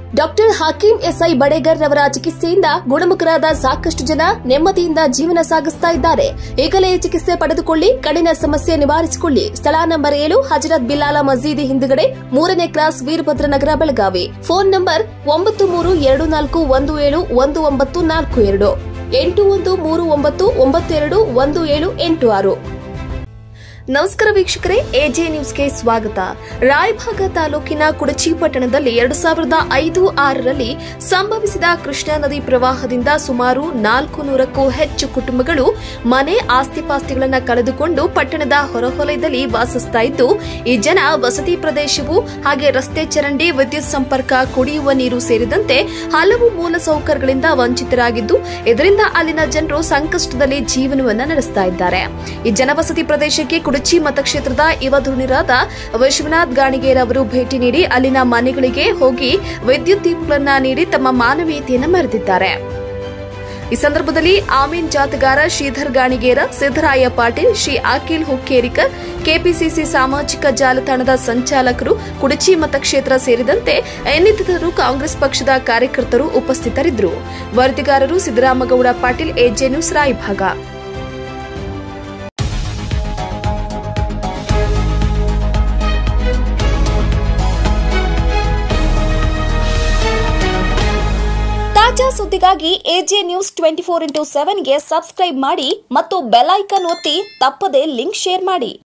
Doctor Hakim SI Badegar ರವರ ಚಿಕಿತ್ಸೆಯಿಂದ ಗುಣಮುಖರಾದ ಸಾಕಷ್ಟು ಜನ ನೆಮ್ಮದಿಯಿಂದ ಜೀವನ ಸಾಗಿಸ್ತಾ ಇದ್ದಾರೆ. ಈಗಲೇ ಚಿಕಿತ್ಸೆ ಪಡೆದುಕೊಳ್ಳಿ, ಕಣ್ಣಿನ ಸಮಸ್ಯೆ ನಿವಾರಿಸಿಕೊಳ್ಳಿ. ಸ್ಥಳ ನಂಬರ್ 7 ಹಜರತ್ ಬಿಲಾಲ ಮಸೀದಿ ಹಿಂದುಗಡೆ 3ನೇ cross Veerabhadranagar Belagavi. Phone number 9324171942 8139921786. ನಮಸ್ಕಾರ ವೀಕ್ಷಕರೇ, ಎಜೆ ನ್ಯೂಸ್ಗೆ ಸ್ವಾಗತ. ರಾಯಭಾಗ ತಾಲೂಕಿನ ಕುಡಚಿ ಪಟ್ಟಣದಲ್ಲಿ 2005-6ರಲ್ಲಿ ಸಂಭವಿಸಿದ ಕೃಷ್ಣಾ ನದಿ ಪ್ರವಾಹದಿಂದ ಸುಮಾರು 400ಕ್ಕೂ ಹೆಚ್ಚು ಕುಟುಂಬಗಳು ಮನೆ ಆಸ್ತಿಪಾಸ್ತಿಗಳನ್ನು ಕಳೆದುಕೊಂಡು ಪಟ್ಟಣದ ಹೊರವಲಯದಲ್ಲಿ ವಾಸಿಸ್ತಾ ಇದ್ದು, ಈ ಜನ ವಸತಿ ಪ್ರದೇಶವು ಹಾಗೆ ರಸ್ತೆ ಚರಂಡಿ, ವಿದ್ಯುತ್ ಸಂಪರ್ಕ, ಕುಡಿಯುವ ನೀರು ಸೇರಿದಂತೆ ಹಲವು ಮೂಲಸೌಕರ್ಯಗಳಿಂದ ವಂಚಿತರಾಗಿದ್ದು, ಇದರಿಂದ ಅಲ್ಲಿನ ಜನರು ಸಂಕಷ್ಟದಲ್ಲಿ ಜೀವನವನ್ನು ನಡೆಸ್ತಾ ಇದ್ದಾರೆ. ಈ ಜನವಸತಿ ಪ್ರದೇಶಕ್ಕೆ ಕುಡಚಿ ಮತಕ್ಷೇತ್ರದ ಯುವ ಧುರೀಣರಾದ ವಿಶ್ವನಾಥ್ ಗಾಣಿಗೇರ್ ಅವರು ಭೇಟಿ ನೀಡಿ ಅಲ್ಲಿನ ಮನೆಗಳಿಗೆ ಹೋಗಿ ವಿದ್ಯುತ್ ದೀಪಗಳನ್ನು ನೀಡಿ ತಮ್ಮ ಮಾನವೀಯತೆಯನ್ನು ಮೆರೆದಿದ್ದಾರೆ. ಈ ಸಂದರ್ಭದಲ್ಲಿ ಆಮೀನ್ ಜಾತಗಾರ ಶ್ರೀಧರ್ ಗಾಣಿಗೇರ, ಸಿದ್ದರಾಯ ಪಾಟೀಲ್, ಶ್ರೀ ಅಖಿಲ್ ಹುಕ್ಕೇರಿಕರ್, ಕೆಪಿಸಿಸಿ ಸಾಮಾಜಿಕ ಜಾಲತಾಣದ ಸಂಚಾಲಕರು, ಕುಡಚಿ ಮತಕ್ಷೇತ್ರ ಸೇರಿದಂತೆ ಇನ್ನಿತರರು ಕಾಂಗ್ರೆಸ್ ಪಕ್ಷದ ಕಾರ್ಯಕರ್ತರು ಉಪಸ್ಥಿತರಿದ್ದರು. ವರದಿಗಾರರು ಸಿದ್ದರಾಮಗೌಡ ಪಾಟೀಲ್, ಎಜೆ ನ್ಯೂಸ್, ರಾಯಭಾಗ. ತಾಜಾ ಸುದ್ದಿಗಾಗಿ ಎಜೆ ನ್ಯೂಸ್ 24x7ಗೆ ಸಬ್ಸ್ಕ್ರೈಬ್ ಮಾಡಿ ಮತ್ತು ಬೆಲ್ ಐಕಾನ್ ಒತ್ತಿ ತಪ್ಪದೇ ಲಿಂಕ್ ಶೇರ್ ಮಾಡಿ.